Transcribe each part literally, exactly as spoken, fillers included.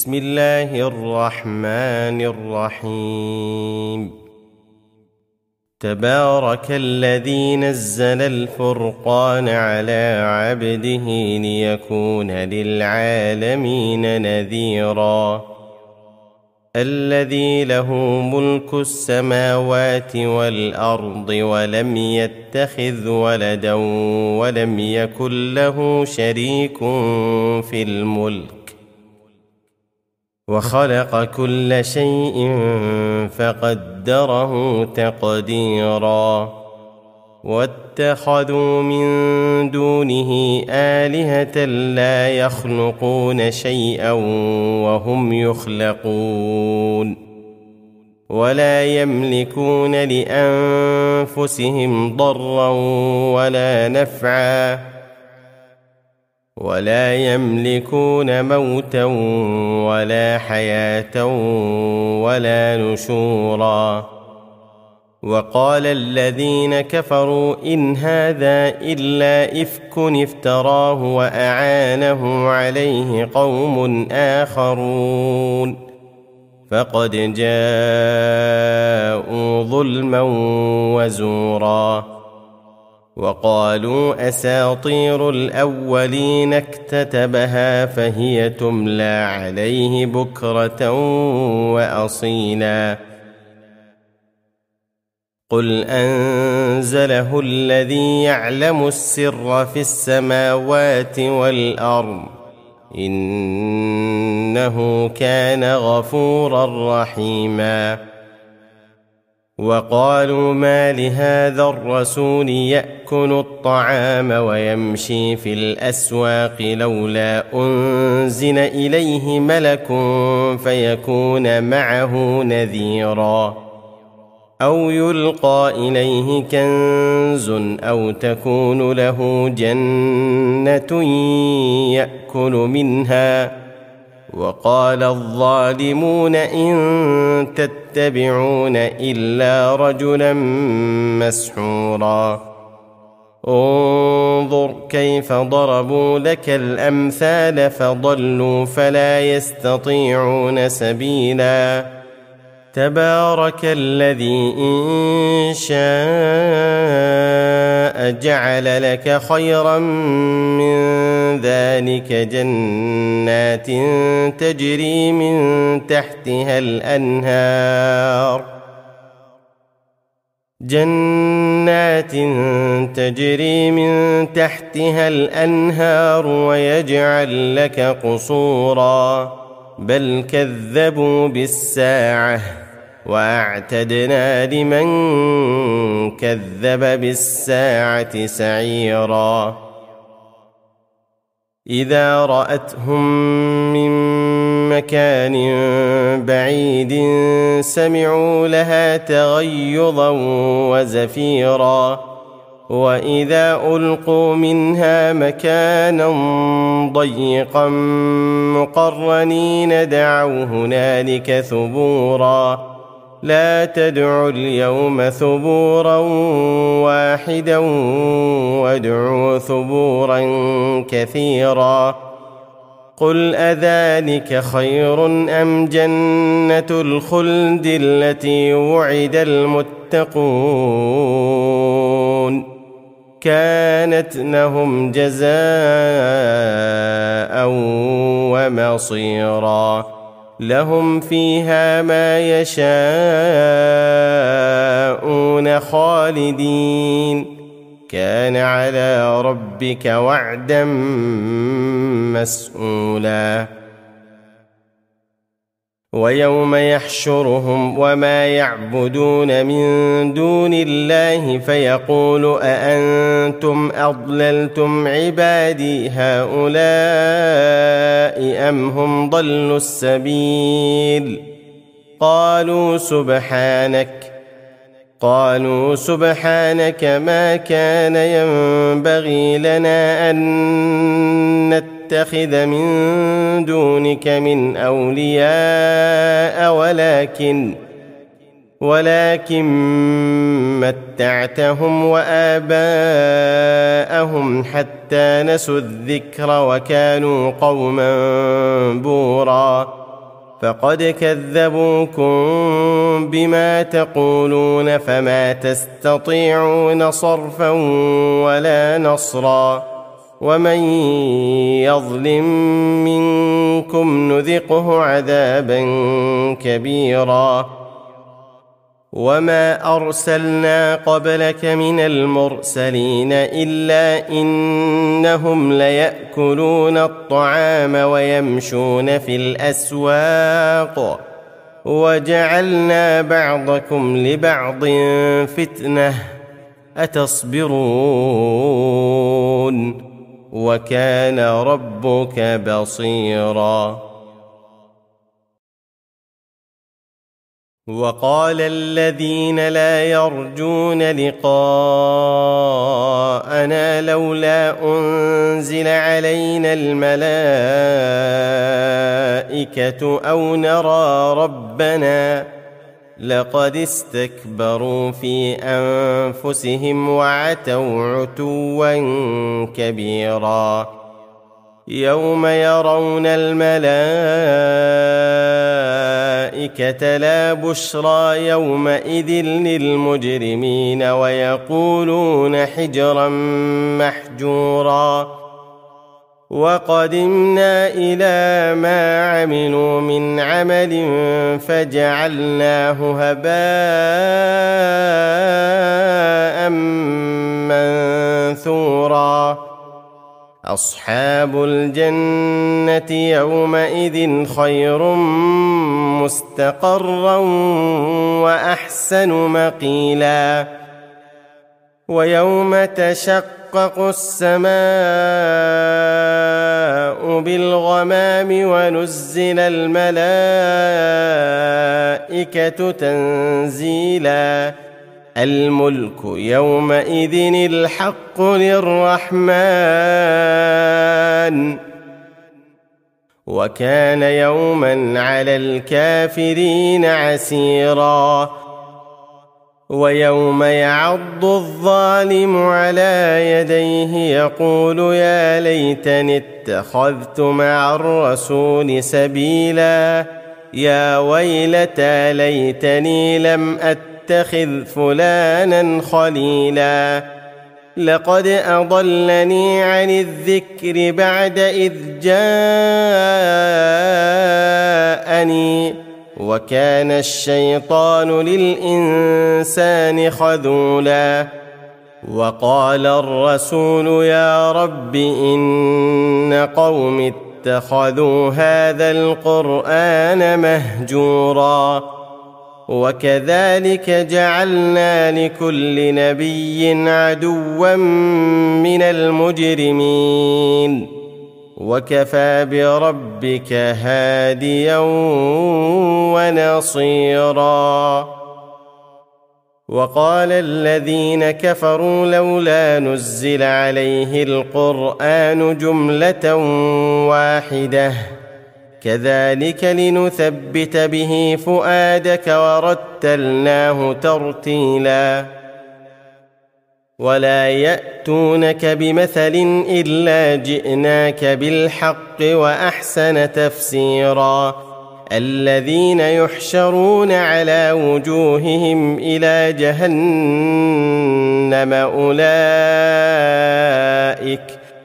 بسم الله الرحمن الرحيم. تبارك الذي نزل الفرقان على عبده ليكون للعالمين نذيرا. الذي له ملك السماوات والأرض ولم يتخذ ولدا ولم يكن له شريك في الملك وخلق كل شيء فقدره تقديرا. واتخذوا من دونه آلهة لا يخلقون شيئا وهم يخلقون ولا يملكون لأنفسهم ضرا ولا نفعا ولا يملكون موتا ولا حياة ولا نشورا. وقال الذين كفروا إن هذا إلا إفك افتراه وأعانه عليه قوم آخرون فقد جاءوا ظلما وزورا. وقالوا أساطير الأولين اكتتبها فهي تملى عليه بكرة وأصيلا. قل أنزله الذي يعلم السر في السماوات والأرض إنه كان غفورا رحيما. وقالوا ما لهذا الرسول يأكل الطعام ويمشي في الأسواق لولا أنزل إليه ملك فيكون معه نذيرا أو يلقى إليه كنز أو تكون له جنة يأكل منها. وقال الظالمون إن تتبعون إلا رجلا مسحورا. انظر كيف ضربوا لك الأمثال فضلوا فلا يستطيعون سبيلا. تبارك الذي إن شاء جعل لك خيرا من ذلك جنات تجري من تحتها الأنهار جنات تجري من تحتها الأنهار ويجعل لك قصورا بل كذبوا بالساعة وأعتدنا لمن كذب بالساعة سعيرا. إذا رأتهم من مكان بعيد سمعوا لها تغيظا وزفيرا وإذا ألقوا منها مكانا ضيقا مقرنين دعوا هنالك ثبورا لا تدعوا اليوم ثبورا واحدا وادعوا ثبورا كثيرا. قل أذلك خير أم جنة الخلد التي وعد المتقون كانت لهم جزاء ومصيرا لهم فيها ما يشاءون خالدين كان على ربك وعدا مسئولا. ويوم يحشرهم وما يعبدون من دون الله فيقول أأنتم أضللتم عبادي هؤلاء أم هم ضلوا السبيل قالوا سبحانك قالوا سبحانك ما كان ينبغي لنا أن نتخذ من دونك من أولياء ولكن ولكن متعتهم وآباءهم حتى نسوا الذكر وكانوا قوما بورا فقد كذبوكم بما تقولون فما تستطيعون صرفا ولا نصرا ومن يظلم منكم نذقه عذابا كبيرا وما أرسلنا قبلك من المرسلين إلا إنهم ليأكلون الطعام ويمشون في الأسواق وجعلنا بعضكم لبعض فتنة أتصبرون وكان ربك بصيرا. وقال الذين لا يرجون لقاءنا لولا أنزل علينا الملائكة أو نرى ربنا لقد استكبروا في أنفسهم وعتوا عتوا كبيرا يوم يرون الملائكة لا بشرى يومئذ للمجرمين ويقولون حجرا محجورا وقدمنا إلى ما عملوا من عمل فجعلناه هباء منثورا أصحاب الجنة يومئذ خير مستقرا وأحسن مقيلا ويوم تشقق السماء بالغمام ونزل الملائكة تنزيلا الملك يومئذ الحق للرحمن وكان يوما على الكافرين عسيرا ويوم يعض الظالم على يديه يقول يا ليتني اتخذت مع الرسول سبيلا يا ويلتى ليتني لم أتخذ فلانا خليلا لقد أضلني عن الذكر بعد إذ جاءني وكان الشيطان للإنسان خذولا وقال الرسول يا رب إن قوم اتخذوا هذا القرآن مهجورا وكذلك جعلنا لكل نبي عدوا من المجرمين وكفى بربك هاديا ونصيرا. وقال الذين كفروا لولا نزل عليه القرآن جملة واحدة كذلك لنثبت به فؤادك ورتلناه ترتيلا ولا يأتونك بمثل إلا جئناك بالحق وأحسن تفسيرا الذين يحشرون على وجوههم إلى جهنم أولئك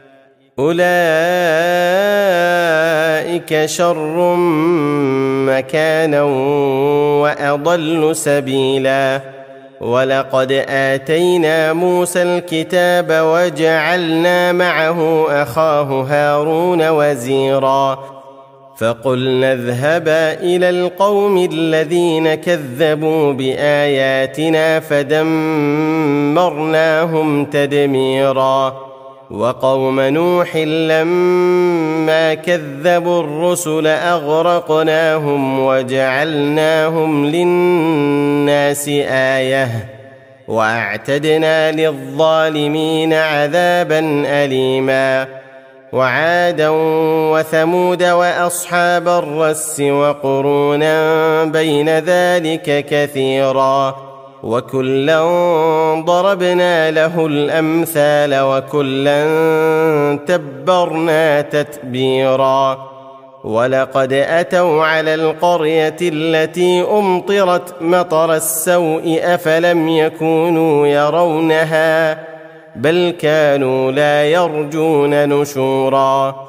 أولئك شر مكانا وأضل سبيلا ولقد آتينا موسى الكتاب وجعلنا معه أخاه هارون وزيرا فقلنا اذهبا إلى القوم الذين كذبوا بآياتنا فدمرناهم تدميرا وقوم نوح لما كذبوا الرسل أغرقناهم وجعلناهم للناس آية وأعتدنا للظالمين عذابا أليما وعادا وثمود وأصحاب الرس وقرونا بين ذلك كثيرا وكلا ضربنا له الأمثال وكلا تبرنا تتبيرا ولقد أتوا على القرية التي أمطرت مطر السوء أفلم يكونوا يرونها بل كانوا لا يرجون نشورا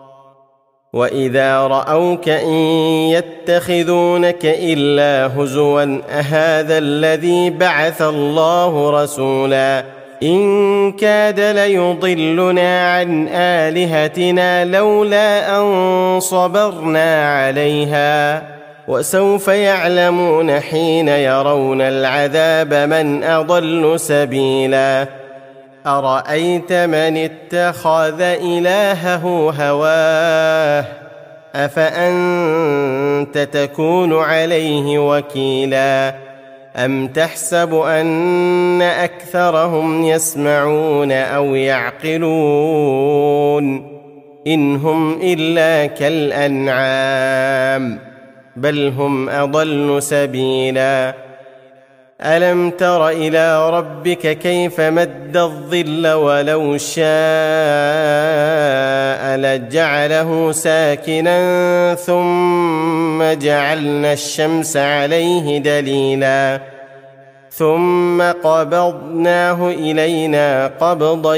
وإذا رأوك إن يتخذونك إلا هزوا أهذا الذي بعث الله رسولا إن كاد ليضلنا عن آلهتنا لولا أن صبرنا عليها وسوف يعلمون حين يرون العذاب من أضل سبيلا أرأيت من اتخذ إلهه هواه أفأنت تكون عليه وكيلا أم تحسب أن أكثرهم يسمعون أو يعقلون إن هم إلا كالأنعام بل هم أضل سبيلا ألم تر إلى ربك كيف مد الظل ولو شاء لجعله ساكنا ثم جعلنا الشمس عليه دليلا ثم قبضناه إلينا قبضا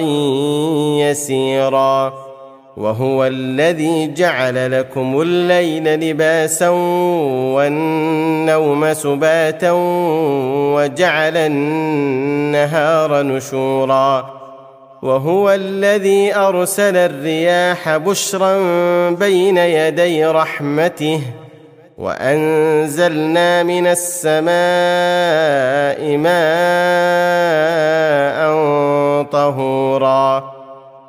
يسيرا وهو الذي جعل لكم الليل لباسا والنوم سباتا وجعل النهار نشورا وهو الذي أرسل الرياح بشرا بين يدي رحمته وأنزلنا من السماء ماء طهورا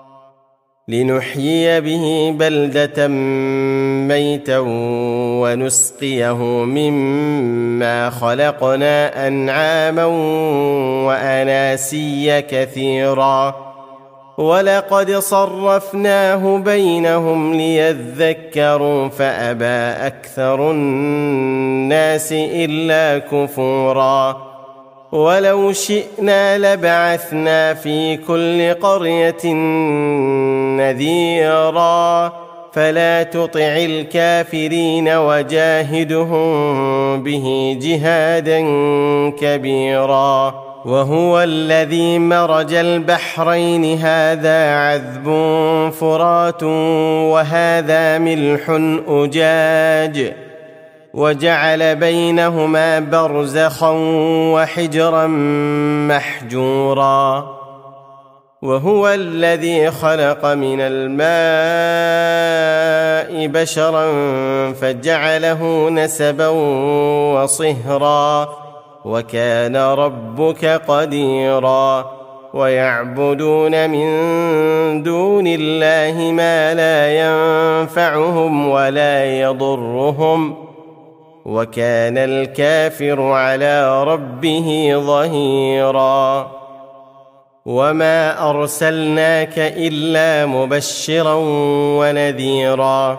لنحيي به بلدة ميتا ونسقيه مما خلقنا أنعاما وأناسيا كثيرا ولقد صرفناه بينهم ليذكروا فأبى أكثر الناس إلا كفورا ولو شئنا لبعثنا في كل قرية نذيرا فلا تطع الكافرين وجاهدهم به جهادا كبيرا وهو الذي مرج البحرين هذا عذب فرات وهذا ملح أجاج وجعل بينهما برزخا وحجرا محجورا وهو الذي خلق من الماء بشرا فجعله نسبا وصهرا وكان ربك قديرا ويعبدون من دون الله ما لا ينفعهم ولا يضرهم وكان الكافر على ربه ظهيرا وما أرسلناك إلا مبشرا ونذيرا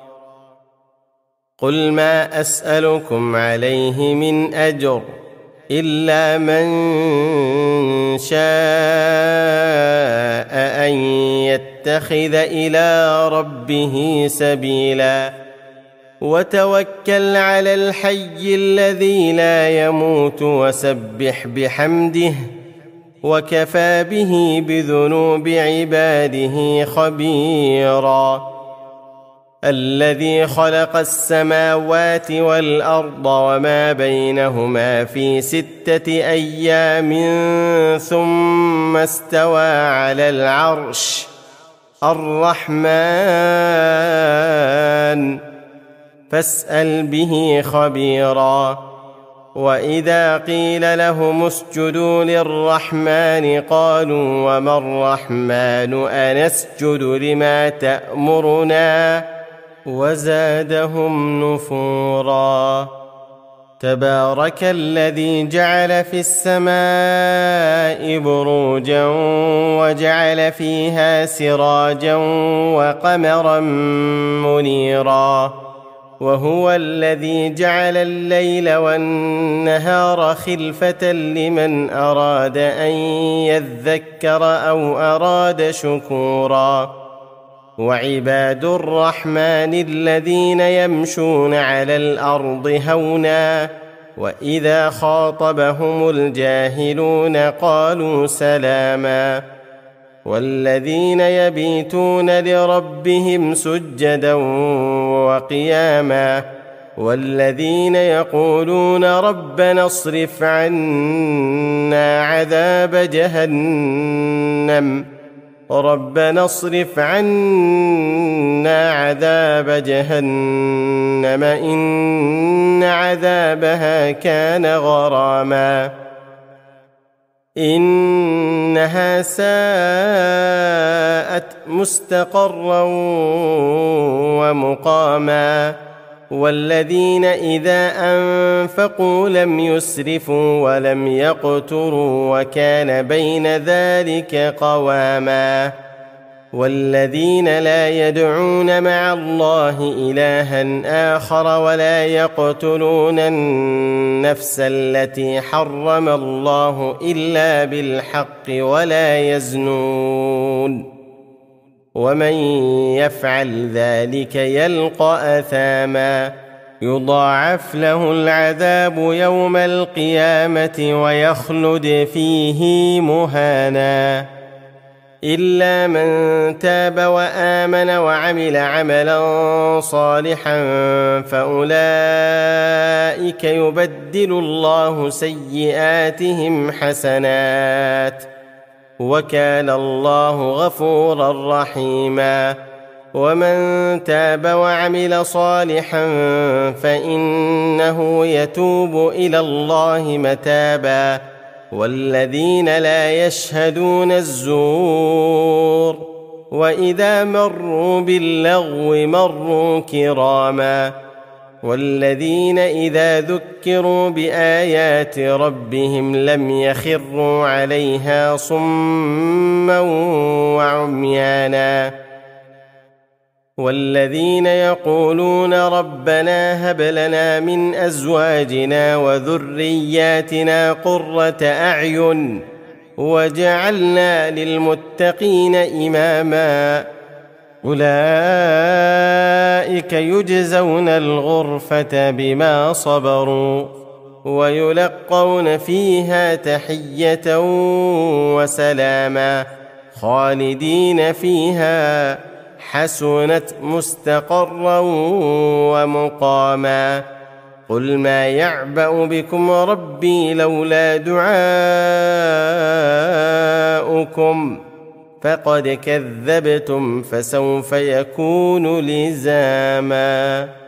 قل ما أسألكم عليه من أجر إلا من شاء أن يتخذ إلى ربه سبيلا وتوكل على الحي الذي لا يموت وسبح بحمده وكفى به بذنوب عباده خبيرا الذي خلق السماوات والأرض وما بينهما في ستة أيام ثم استوى على العرش الرحمن فاسأل به خبيرا وإذا قيل لهم اسجدوا للرحمن قالوا وما الرحمن أنسجد لما تأمرنا وزادهم نفورا تبارك الذي جعل في السماء بروجا وجعل فيها سراجا وقمرا منيرا وهو الذي جعل الليل والنهار خلفة لمن أراد أن يذكر أو أراد شكورا وعباد الرحمن الذين يمشون على الأرض هونا وإذا خاطبهم الجاهلون قالوا سلاما والذين يبيتون لربهم سجدا وقياما والذين يقولون ربنا اصرف عنا عذاب جهنم ربنا اصرف عنا عذاب جهنم إن عذابها كان غراما إنها ساءت مستقرا ومقاما والذين إذا أنفقوا لم يسرفوا ولم يقتروا وكان بين ذلك قواما والذين لا يدعون مع الله إلها آخر ولا يقتلون النفس التي حرم الله إلا بالحق ولا يزنون ومن يفعل ذلك يلقى أثاما يضاعف له العذاب يوم القيامة ويخلد فيه مهانا إلا من تاب وآمن وعمل عملا صالحا فأولئك يبدل الله سيئاتهم حسنات وكان الله غفورا رحيما ومن تاب وعمل صالحا فإنه يتوب إلى الله متابا والذين لا يشهدون الزور وإذا مروا باللغو مروا كراما والذين إذا ذكروا بآيات ربهم لم يخروا عليها صما وعميانا والذين يقولون ربنا هب لنا من أزواجنا وذرياتنا قرة أعين وجعلنا للمتقين إماما أولئك يجزون الغرفة بما صبروا ويلقون فيها تحية وسلاما خالدين فيها حسنت مستقرا ومقاما قل ما يعبأ بكم ربي لولا دعاؤكم فقد كذبتم فسوف يكون لزاما.